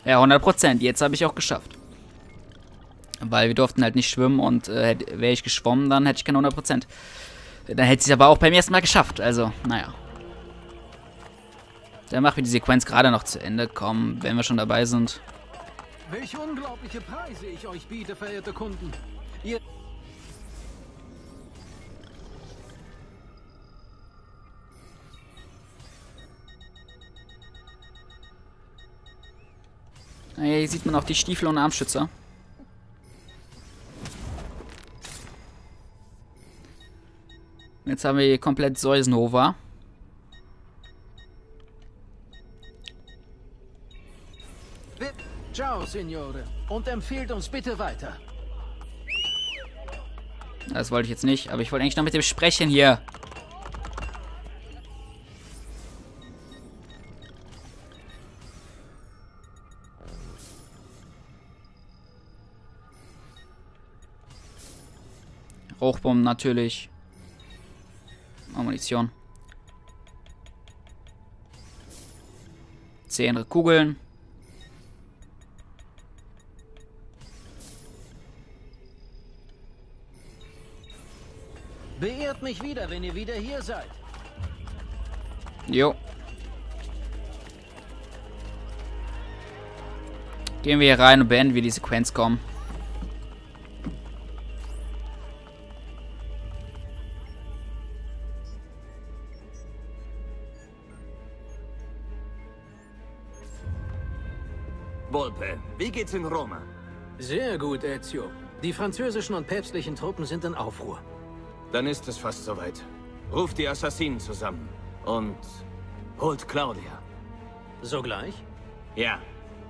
Ja, 100%. Jetzt habe ich auch geschafft. Weil wir durften halt nicht schwimmen und wäre ich geschwommen, dann hätte ich keine 100%. Dann hätte ich es aber auch beim ersten Mal geschafft. Also, naja. Dann machen wir die Sequenz gerade noch zu Ende. Komm, wenn wir schon dabei sind. Welche unglaubliche Preise ich euch biete, verehrte Kunden. Ihr Hier sieht man auch die Stiefel und Armschützer. Jetzt haben wir hier komplett Zeus-Nova. Ciao, Signore. Und empfehlt uns bitte weiter. Das wollte ich jetzt nicht, aber ich wollte eigentlich noch mit dem sprechen hier. Rauchbomben natürlich. Ammunition. 10 Kugeln. Beehrt mich wieder, wenn ihr wieder hier seid. Jo. Gehen wir hier rein und beenden wir die Sequenz, kommen. Volpe, wie geht's in Roma? Sehr gut, Ezio. Die französischen und päpstlichen Truppen sind in Aufruhr. Dann ist es fast soweit. Ruft die Assassinen zusammen und holt Claudia. Sogleich? Ja.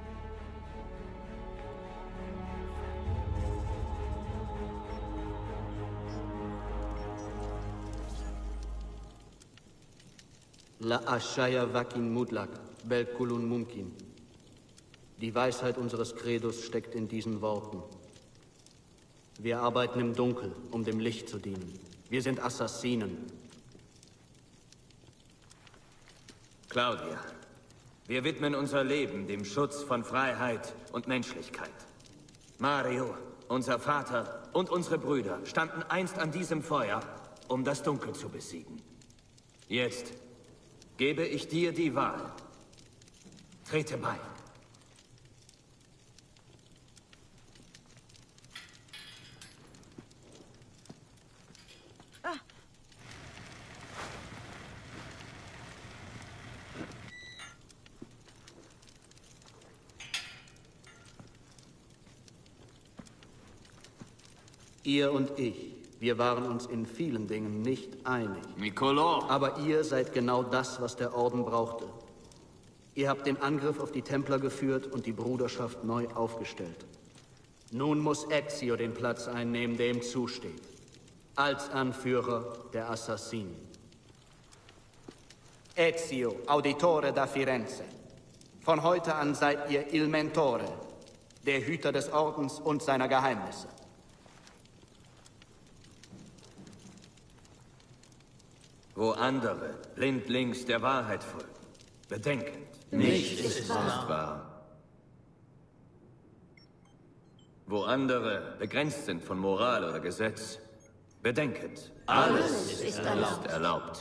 La Ashaya Wakin Mudlak, Belkulun Mumkin. Die Weisheit unseres Credos steckt in diesen Worten. Wir arbeiten im Dunkel, um dem Licht zu dienen. Wir sind Assassinen. Claudia, wir widmen unser Leben dem Schutz von Freiheit und Menschlichkeit. Mario, unser Vater und unsere Brüder standen einst an diesem Feuer, um das Dunkel zu besiegen. Jetzt gebe ich dir die Wahl. Trete bei. Ihr und ich, wir waren uns in vielen Dingen nicht einig. Niccolò! Aber ihr seid genau das, was der Orden brauchte. Ihr habt den Angriff auf die Templer geführt und die Bruderschaft neu aufgestellt. Nun muss Ezio den Platz einnehmen, der ihm zusteht. Als Anführer der Assassinen. Ezio, Auditore da Firenze. Von heute an seid ihr Il Mentore, der Hüter des Ordens und seiner Geheimnisse. Wo andere blindlings der Wahrheit folgen, bedenkend. Nichts ist Wahr. Wo andere begrenzt sind von Moral oder Gesetz, bedenkend. Alles ist Ist erlaubt.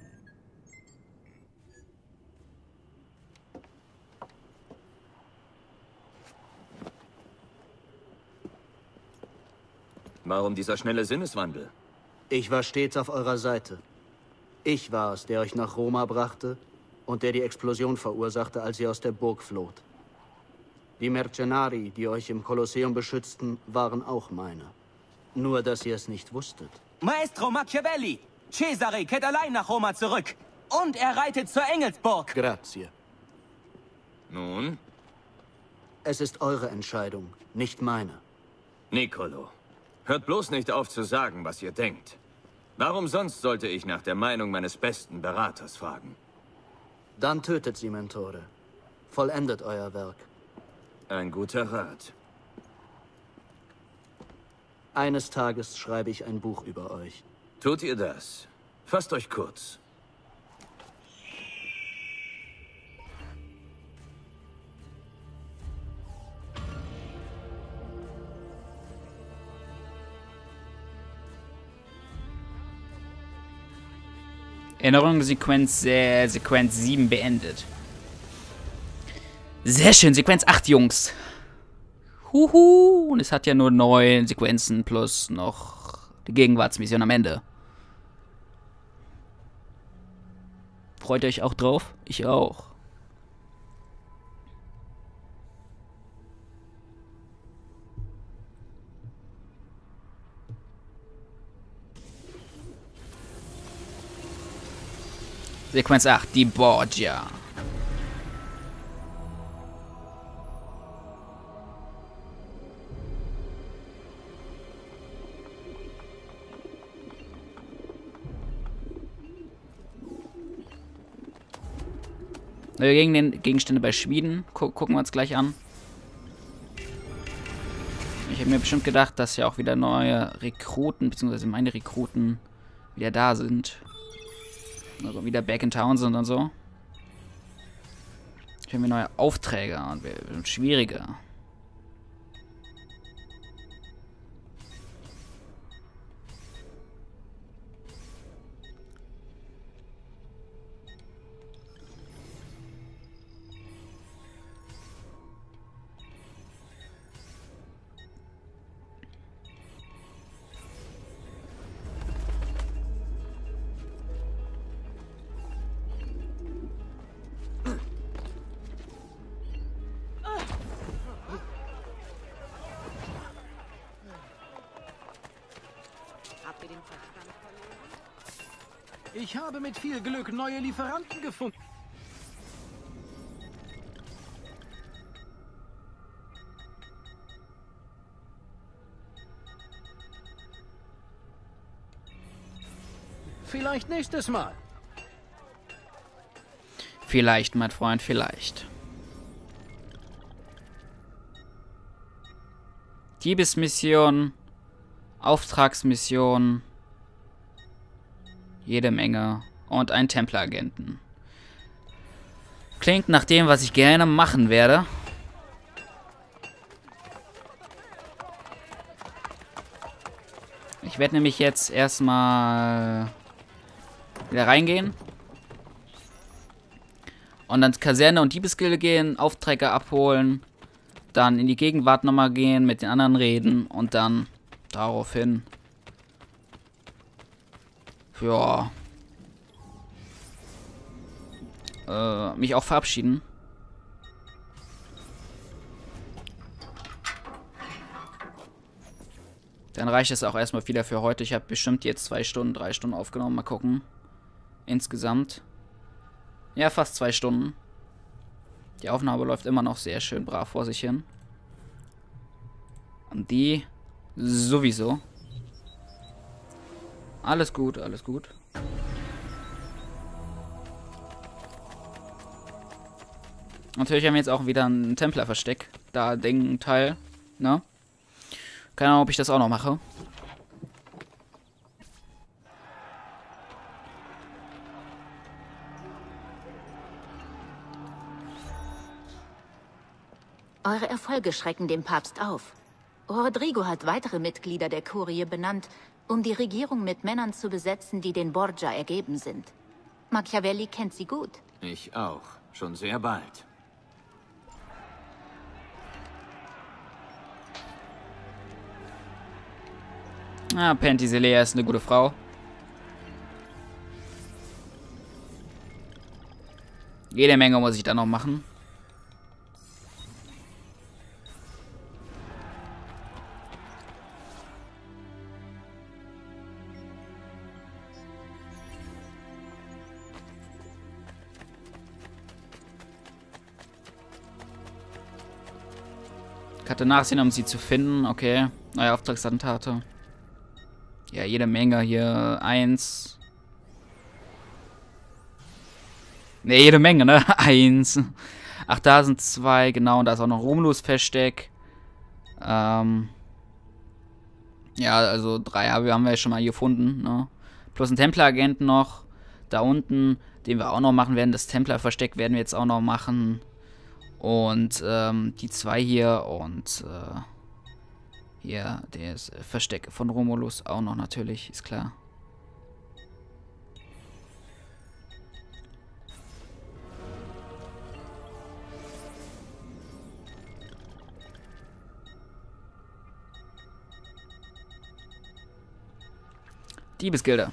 Warum dieser schnelle Sinneswandel? Ich war stets auf eurer Seite. Ich war es, der euch nach Roma brachte und der die Explosion verursachte, als ihr aus der Burg floht. Die Mercenari, die euch im Kolosseum beschützten, waren auch meine. Nur, dass ihr es nicht wusstet. Maestro Machiavelli! Cesare kehrt allein nach Roma zurück. Und er reitet zur Engelsburg. Grazie. Nun, Es ist eure Entscheidung, nicht meine. Niccolò, hört bloß nicht auf zu sagen, was ihr denkt. Warum sonst sollte ich nach der Meinung meines besten Beraters fragen? Dann tötet sie, Mentore. Vollendet euer Werk. Ein guter Rat. Eines Tages schreibe ich ein Buch über euch. Tut ihr das? Fasst euch kurz. Erinnerung, Sequenz 7 beendet. Sehr schön, Sequenz 8, Jungs. Huhu. Und es hat ja nur 9 Sequenzen plus noch die Gegenwartsmission am Ende. Freut ihr euch auch drauf? Ich auch. Sequenz 8, die Borgia. Neue Gegenstände bei Schmieden. Gucken wir uns gleich an. Ich habe mir bestimmt gedacht, dass ja auch wieder neue Rekruten, beziehungsweise meine Rekruten wieder da sind. Also wieder back in town sind und so. Ich habe mir neue Aufträge und wir sind schwieriger. Ich habe mit viel Glück neue Lieferanten gefunden. Vielleicht nächstes Mal. Vielleicht, mein Freund, vielleicht. Diebesmission, Auftragsmission, jede Menge und ein Templeragenten. Klingt nach dem, was ich gerne machen werde. Ich werde nämlich jetzt erstmal wieder reingehen. Und dann Kaserne und Diebesgilde gehen, Aufträge abholen. Dann in die Gegenwart nochmal gehen, mit den anderen reden. Und dann daraufhin... Ja... mich auch verabschieden. Dann reicht es auch erstmal wieder für heute. Ich habe bestimmt jetzt 2 Stunden, 3 Stunden aufgenommen. Mal gucken. Insgesamt. Ja, fast 2 Stunden. Die Aufnahme läuft immer noch sehr schön brav vor sich hin. Und die sowieso. Alles gut, alles gut. Natürlich haben wir jetzt auch wieder ein Templer-Versteck. Da, Teil. Ne? Keine Ahnung, ob ich das auch noch mache. Eure Erfolge schrecken den Papst auf. Rodrigo hat weitere Mitglieder der Kurie benannt, um die Regierung mit Männern zu besetzen, die den Borgia ergeben sind. Machiavelli kennt sie gut. Ich auch. Schon sehr bald. Ah, Penthesilea ist eine gute Frau. Jede Menge muss ich da noch machen. Ich hatte nachsehen, um sie zu finden. Okay. Neue Auftragsattentate. Ja, jede Menge hier. 1. Ne, jede Menge, ne? 1. Ach, da sind 2, genau. Und da ist auch noch Romulus-Versteck. Ja, also 3 haben wir ja schon mal hier gefunden, ne? Plus ein Templeragenten noch. Da unten, den wir auch noch machen werden. Das Templer-Versteck werden wir jetzt auch noch machen. Und die 2 hier und hier das Versteck von Romulus auch noch natürlich, ist klar. Diebesgilde.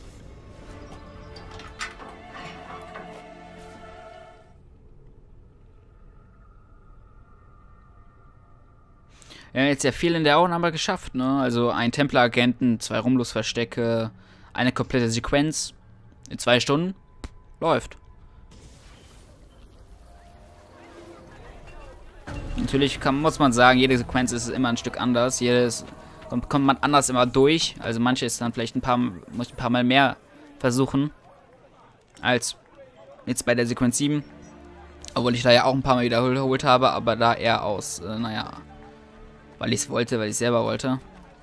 Ja, jetzt ja viel in der Aufnahme geschafft, ne? Also ein Templeragenten, 2 Rumlos-Verstecke, eine komplette Sequenz in 2 Stunden. Läuft. Natürlich muss man sagen, jede Sequenz ist immer ein Stück anders. Kommt man anders immer durch. Also manche ist dann vielleicht muss ein paar Mal mehr versuchen. Als jetzt bei der Sequenz 7. Obwohl ich da ja auch ein paar Mal wiederholt habe, aber da eher aus, naja, weil ich es wollte, weil ich es selber wollte.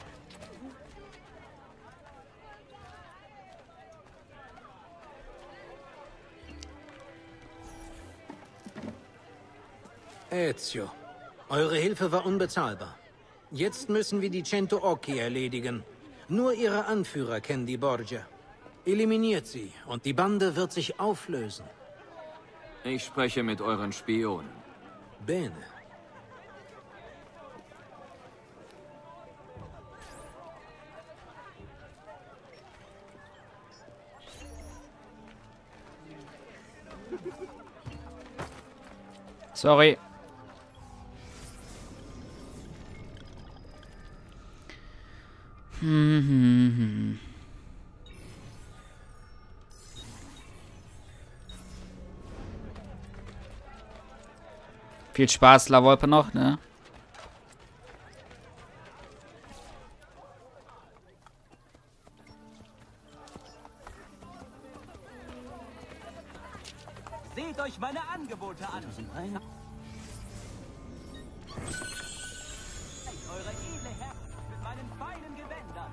Ezio, eure Hilfe war unbezahlbar. Jetzt müssen wir die Cento Occhi erledigen. Nur ihre Anführer kennen die Borgia. Eliminiert sie und die Bande wird sich auflösen. Ich spreche mit euren Spionen. Bene. Sorry. Viel Spaß, La Volpe noch, ne? Seht euch meine Angebote an. Eure edle Herren mit meinen feinen Gewändern.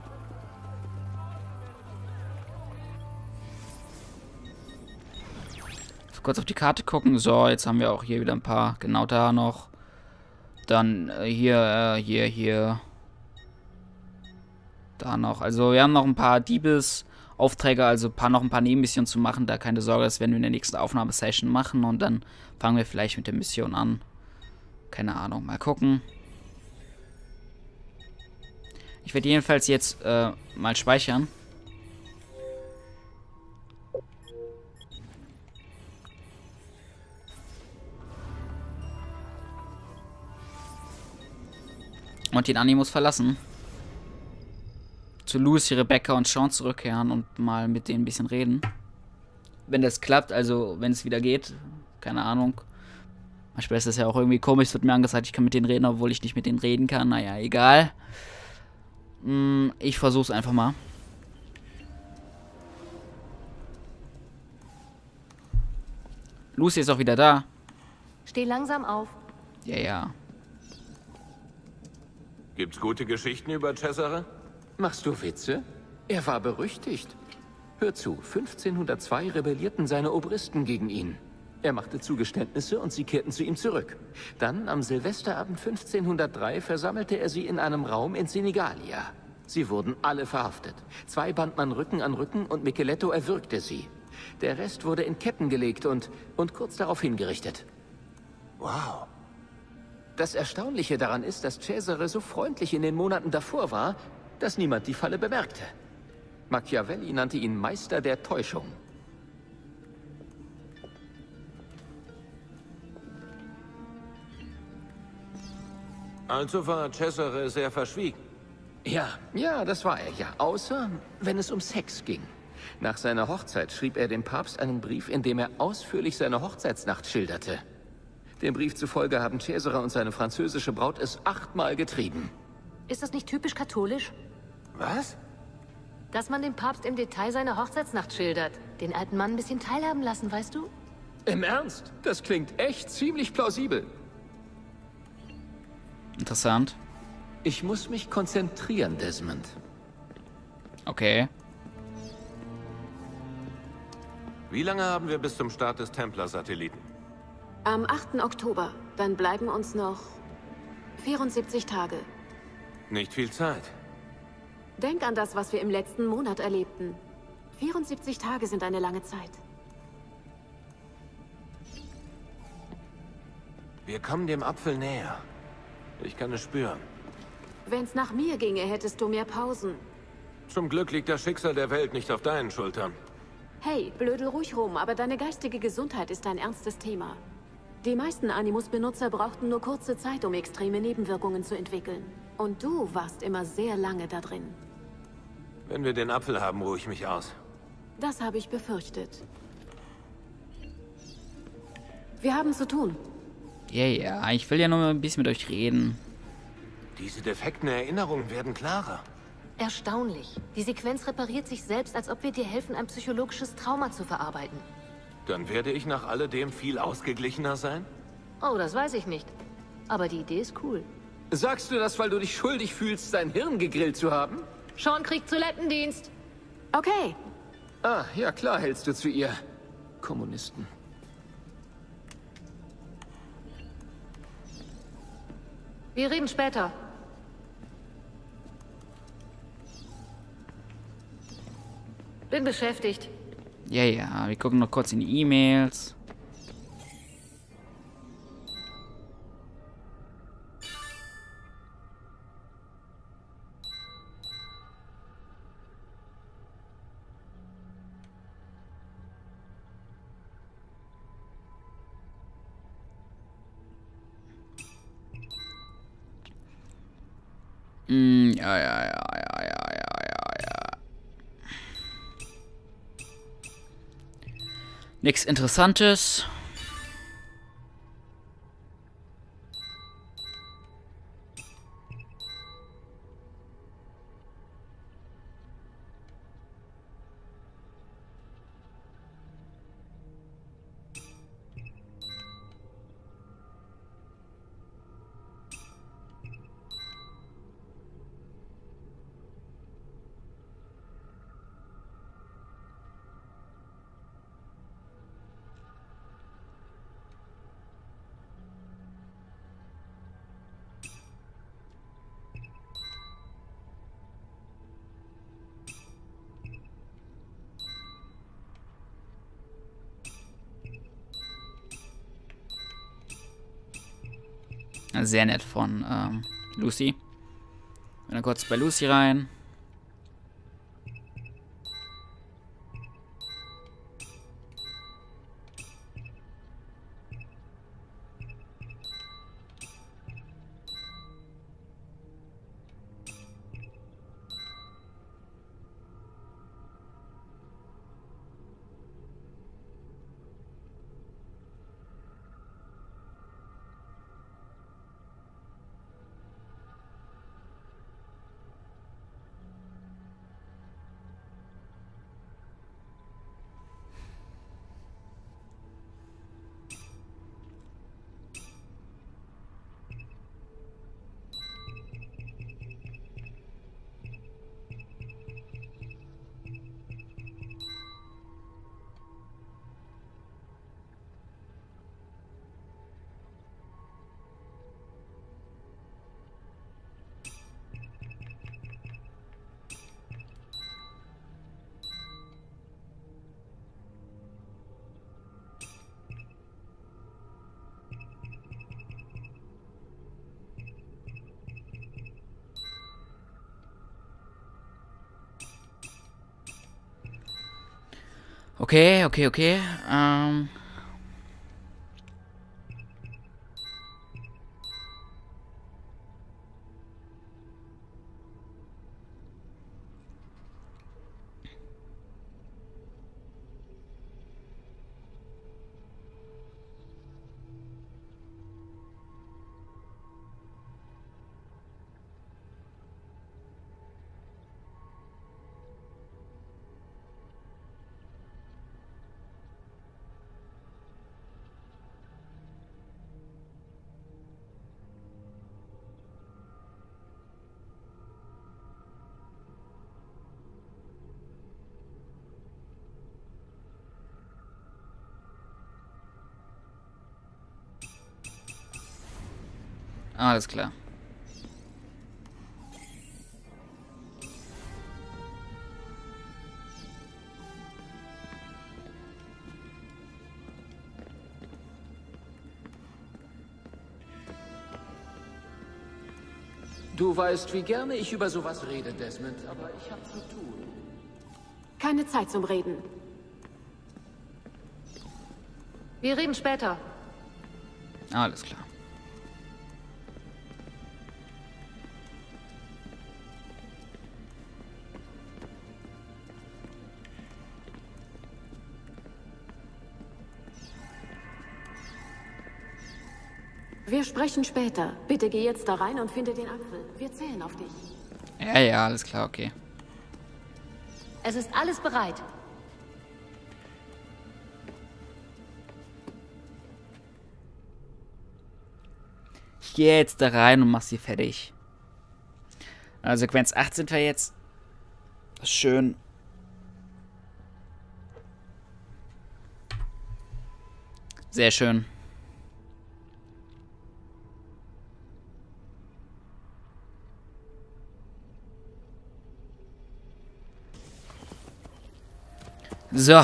Kurz auf die Karte gucken. So, jetzt haben wir auch hier wieder ein paar. Genau da noch. Dann hier. Da noch. Also wir haben noch ein paar Diebesaufträge, also noch ein paar Nebenmissionen zu machen. Da keine Sorge, das werden wir in der nächsten Aufnahmesession machen. Und dann fangen wir vielleicht mit der Mission an. Keine Ahnung, mal gucken. Ich werde jedenfalls jetzt mal speichern. Und den Animus verlassen. Zu Lucy, Rebecca und Sean zurückkehren und mal mit denen ein bisschen reden. Wenn das klappt, also wenn es wieder geht. Keine Ahnung. Manchmal ist das ja auch irgendwie komisch, es wird mir angesagt, ich kann mit denen reden, obwohl ich nicht mit denen reden kann. Naja, egal. Ich versuch's einfach mal. Lucy ist auch wieder da. Steh langsam auf. Ja. Gibt's gute Geschichten über Cesare? Machst du Witze? Er war berüchtigt. Hör zu, 1502 rebellierten seine Obristen gegen ihn. Er machte Zugeständnisse und sie kehrten zu ihm zurück. Dann, am Silvesterabend 1503, versammelte er sie in einem Raum in Senigallia. Sie wurden alle verhaftet. 2 band man Rücken an Rücken und Micheletto erwürgte sie. Der Rest wurde in Ketten gelegt und kurz darauf hingerichtet. Wow. Das Erstaunliche daran ist, dass Cesare so freundlich in den Monaten davor war, dass niemand die Falle bemerkte. Machiavelli nannte ihn Meister der Täuschung. Also war Cesare sehr verschwiegen. Ja, das war er ja. Außer, wenn es um Sex ging. Nach seiner Hochzeit schrieb er dem Papst einen Brief, in dem er ausführlich seine Hochzeitsnacht schilderte. Dem Brief zufolge haben Cesare und seine französische Braut es 8-mal getrieben. Ist das nicht typisch katholisch? Was? Dass man dem Papst im Detail seine Hochzeitsnacht schildert. Den alten Mann ein bisschen teilhaben lassen, weißt du? Im Ernst? Das klingt echt ziemlich plausibel. Interessant. Ich muss mich konzentrieren, Desmond. Okay. Wie lange haben wir bis zum Start des Templar-Satelliten? Am 8. Oktober. Dann bleiben uns noch 74 Tage. Nicht viel Zeit. Denk an das, was wir im letzten Monat erlebten. 74 Tage sind eine lange Zeit. Wir kommen dem Apfel näher. Ich kann es spüren. Wenn's nach mir ginge, hättest du mehr Pausen. Zum Glück liegt das Schicksal der Welt nicht auf deinen Schultern. Hey, blödel ruhig rum, aber deine geistige Gesundheit ist ein ernstes Thema. Die meisten Animus-Benutzer brauchten nur kurze Zeit, um extreme Nebenwirkungen zu entwickeln. Und du warst immer sehr lange da drin. Wenn wir den Apfel haben, ruhe ich mich aus. Das habe ich befürchtet. Wir haben zu tun. Ja, ich will ja nur ein bisschen mit euch reden. Diese defekten Erinnerungen werden klarer. Erstaunlich. Die Sequenz repariert sich selbst, als ob wir dir helfen, ein psychologisches Trauma zu verarbeiten. Dann werde ich nach alledem viel ausgeglichener sein? Oh, das weiß ich nicht. Aber die Idee ist cool. Sagst du das, weil du dich schuldig fühlst, dein Hirn gegrillt zu haben? Sean kriegt Toilettendienst. Okay. Ah, ja klar hältst du zu ihr. Kommunisten. Wir reden später. Bin beschäftigt. Ja, wir gucken noch kurz in die E-Mails. Ja. Nichts Interessantes. Sehr nett von Lucy. Dann kurz bei Lucy rein. Okay. Alles klar. Du weißt, wie gerne ich über sowas rede, Desmond, aber ich habe zu tun. Keine Zeit zum Reden. Wir reden später. Alles klar. Wir sprechen später. Bitte geh jetzt da rein und finde den Apfel. Wir zählen auf dich. Ja, ja, alles klar, okay. Es ist alles bereit. Ich gehe jetzt da rein und mach sie fertig. Also Sequenz 8 sind wir jetzt. Schön. Sehr schön. So.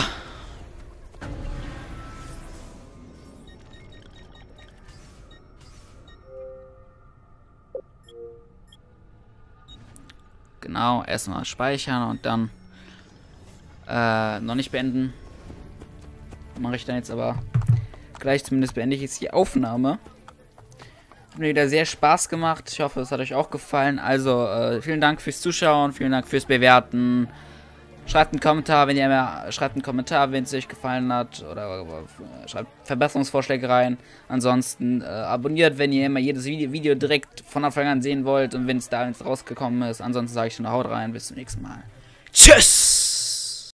Genau, erstmal speichern und dann noch nicht beenden. Mache ich dann jetzt aber gleich, zumindest beende ich jetzt die Aufnahme. Hat mir wieder sehr Spaß gemacht. Ich hoffe, es hat euch auch gefallen. Also, vielen Dank fürs Zuschauen, vielen Dank fürs Bewerten. Schreibt einen Kommentar, wenn es euch gefallen hat, oder schreibt Verbesserungsvorschläge rein. Ansonsten abonniert, wenn ihr immer jedes Video direkt von Anfang an sehen wollt und wenn es da rausgekommen ist. Ansonsten sage ich schon, haut rein, bis zum nächsten Mal. Tschüss!